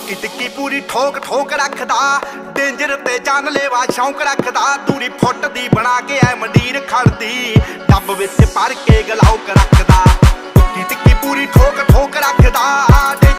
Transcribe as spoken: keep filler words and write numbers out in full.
ਟਿੱਕੀ ਟਿੱਕੀ पूरी ठोक ठोक रखदा, डेंजर ते जानलेवा शौक रखदा। दूरी फुट दी बना के ऐ मंडीर खड़दी, डब विच भर के गलाउक रखदा।